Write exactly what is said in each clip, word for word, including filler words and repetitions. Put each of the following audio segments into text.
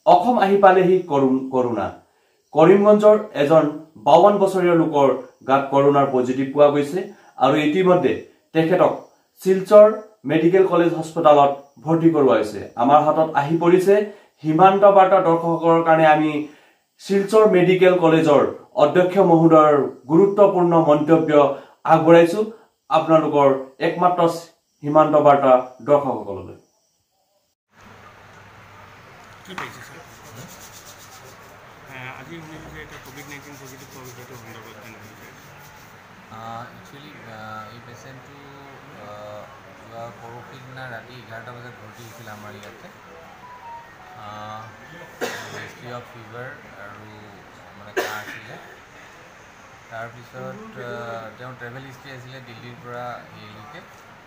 অসম আহি পালেহি কৰোনা কৰিমগঞ্জৰ এজন বাৱন্ন বছৰীয়া লোকৰ গাত কৰোনাৰ পজিটিভ পোৱা গৈছে আৰু ইতিমধ্যে তেখেতক শিলচৰ মেডিকেল কলেজ হস্পিটালত ভৰ্তি কৰোৱা হৈছে। আমাৰ হাতত আহি পৰিছে হিমান্ত বাৰ্তা দৰ্শকৰ কাৰণে আমি শিলচৰ মেডিকেল কলেজৰ অধ্যক্ষ মহোদয়ৰ গুৰুত্বপূৰ্ণ মন্তব্য আগবঢ়াইছো আপোনালোকৰ একমাত্ৰ হিমান্ত বাৰ্তা দৰ্শকসকললৈ। কি পাইছে স্যার? আজি শুনিছোঁ যে এটা কোভিড নাইন্টিন পজিটিভ পোৱা গৈছে, এইটো সন্দৰ্ভত জানিবলৈ। একচুৱেলি এই পেচেণ্টটো পৰহি দিনা ৰাতি এঘাৰটা বজাত ভৰ্তি হৈছিল আমাৰ ইয়াতে। হিষ্ট্ৰী অফ ফিভাৰ আৰু মানে কাহ আছিলে। তাৰপিছত তেওঁৰ ট্ৰেভেল হিষ্ট্ৰী আছিলে দিল্লীৰ পৰা হেৰিলৈকে।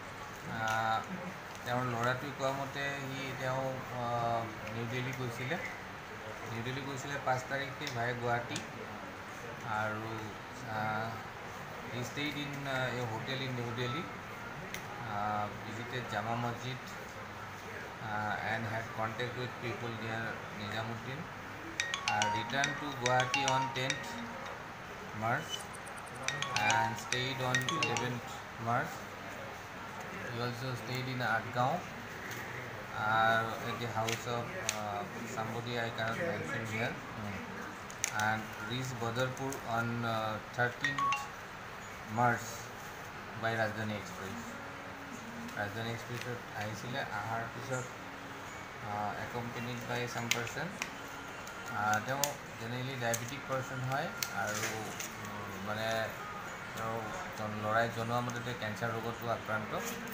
তেওঁৰ ল'ৰাটোৱে কোৱা মতে সি তেওঁ নিউ দিল্লী গৈছিলে নিউ দিল্লী গৈছিলে পাঁচ তাৰিখে ভাই গুৱাহাটী আৰু he stayed in a hotel in New Delhi, uh, visited Jama Masjid uh, and had contact with people near Nizamuddin, uh, returned to Guwahati on tenth March and stayed on eleventh March. He also stayed in Adgaon uh, at the house of uh, somebody I cannot mention here, mm. and reached Badarpur on uh, thirteenth March by Rajdhani Express. Rajdhani Express আহিছিলে, আহাৰ পিছত accompanied by some person. তেওঁ generally diabetic person হয় আৰু মানে তেওঁ ল'ৰাই জনোৱা মতে কেঞ্চাৰ ৰোগতো আক্ৰান্ত।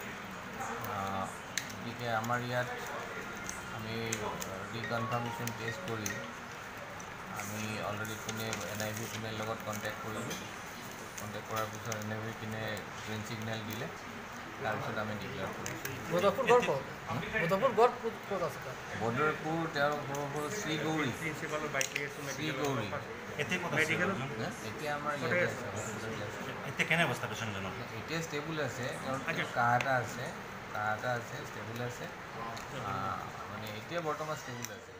গতিকে আমাৰ ইয়াত আমি ৰিকনফাৰ্মেশ্যন টেষ্ট কৰি আমি already Pune N I V পুনেৰ লগত কণ্টেক্ট কৰিলোঁ। কণ্টেক্ট কৰাৰ পিছত এন আই ভি পিনে গ্ৰীণ ছিগনেল দিলে, তাৰপিছত আমি ডিক্লেয়াৰ কৰিছোঁ। বদৰপুৰ তেওঁৰ ঘৰ শ্ৰীগৌৰী শ্ৰীগৌৰী এতিয়া আমাৰ ইয়াতে আছে। এতিয়া কেনে অৱস্থা পেচেণ্টজনৰ? এতিয়া ষ্টেবল আছে, তেওঁৰ কাহ এটা আছে কাহ এটা আছে ষ্টেবল আছে, মানে এতিয়া বৰ্তমান ষ্টেবল আছে।